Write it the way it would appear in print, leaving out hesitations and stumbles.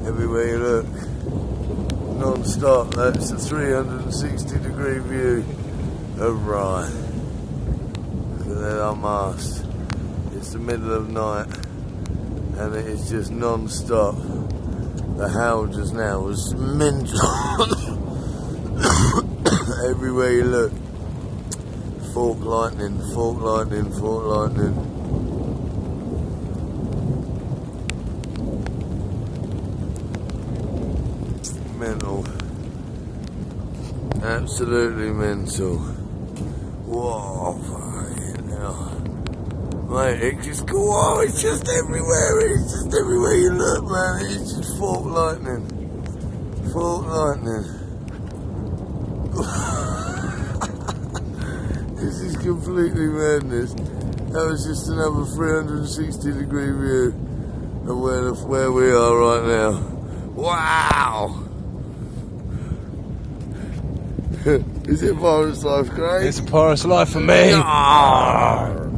everywhere you look, non-stop. That's a 360-degree view of Rye. Look at that unmasked. It's the middle of night and it is just non-stop. The howl just now was mental. Everywhere you look, fork lightning, fork lightning, fork lightning. Mental. Absolutely mental. Whoa, fucking hell. Mate, it just go on, it's just everywhere, it's just everywhere you look, man. It's just fork lightning. Fork lightning. This is completely madness. That was just another 360-degree view of where we are right now. Wow! Is it Forest Life, Craig? It's a Forest Life for me. Arr!